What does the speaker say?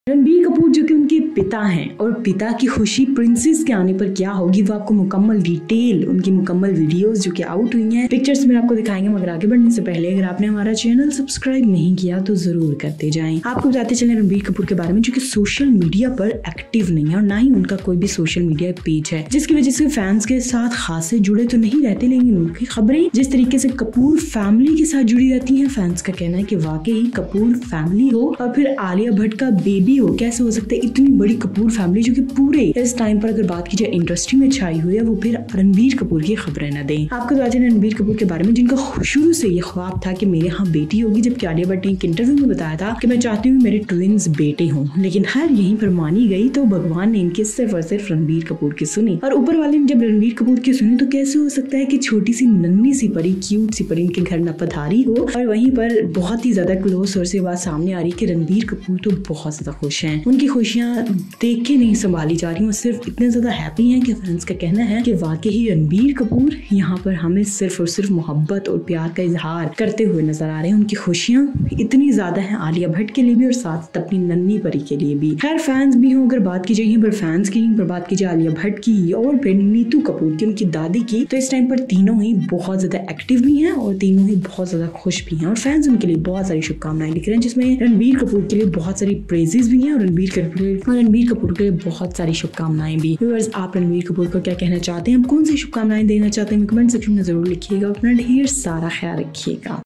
रणबीर कपूर जो कि उनके पिता हैं और पिता की खुशी प्रिंसेस के आने पर क्या होगी वो आपको मुकम्मल डिटेल उनकी मुकम्मल वीडियोस जो कि आउट हुई हैं पिक्चर्स में आपको दिखाएंगे। मगर आगे बढ़ने से पहले अगर आपने हमारा चैनल सब्सक्राइब नहीं किया तो जरूर करते जाएं। आपको बताते चलें रणबीर कपूर के बारे में जो कि सोशल मीडिया पर एक्टिव नहीं है और ना ही उनका कोई भी सोशल मीडिया पेज है, जिसकी वजह से फैंस के साथ खासे जुड़े तो नहीं रहते, लेकिन उनकी खबरें जिस तरीके से कपूर फैमिली के साथ जुड़ी रहती है, फैंस का कहना है कि वाकई कपूर फैमिली हो और फिर आलिया भट्ट का बेबी हो, कैसे हो सकता है इतनी बड़ी कपूर फैमिली जो कि पूरे इस टाइम पर अगर बात की जाए इंडस्ट्री में छाई हुई है, वो फिर रणबीर कपूर की खबरें न दें। आपको तो आज रणबीर कपूर के बारे में जिनका शुरू से ये ख्वाब था कि मेरे यहाँ बेटी होगी, जबकि आलिया भट्ट ने एक इंटरव्यू में बताया था कि मैं चाहती हूँ मेरे ट्विंस बेटे हों, लेकिन हर यहीं पर मानी गई तो भगवान ने इनकी सिर्फ और सिर्फ रणबीर कपूर की सुनी और ऊपर वाले ने जब रणबीर कपूर की सुनी तो कैसे हो सकता है कि छोटी सी नन्ही सी परी क्यूट सी परी इनके घर न पधारी हो। और वहीं पर बहुत ही ज्यादा क्लोज सोर्स से बात सामने आ रही कि रणबीर कपूर तो बहुत ज्यादा खुश हैं, उनकी खुशियां देख के नहीं संभाली जा रही, वो सिर्फ इतने ज्यादा हैप्पी हैं कि फैंस का कहना है कि वाकई रणबीर कपूर यहाँ पर हमें सिर्फ और सिर्फ मोहब्बत और प्यार का इजहार करते हुए नजर आ रहे हैं। उनकी खुशियां इतनी ज्यादा हैं आलिया भट्ट के लिए भी और साथ अपनी नन्ही परी के लिए भी। खैर फैंस भी हो, अगर बात की जाए पर फैंस की, पर बात की जाए आलिया भट्ट की और फिर नीतू कपूर की, उनकी दादी की, तो इस टाइम पर तीनों ही बहुत ज्यादा एक्टिव भी हैं और तीनों ही बहुत ज्यादा खुश भी हैं और फैंस उनके लिए बहुत सारी शुभकामनाएं लिख रहे हैं, जिसमें रणबीर कपूर के लिए बहुत सारी प्रेजेस भी हैं और रणबीर कपूर के लिए बहुत सारी शुभकामनाएं भी। व्यूअर्स, आप रणबीर कपूर को क्या कहना चाहते हैं, कौन सी शुभकामनाएं देना चाहते हैं, कमेंट सेक्शन में जरूर लिखिएगा। अपना ढेर सारा ख्याल रखिएगा।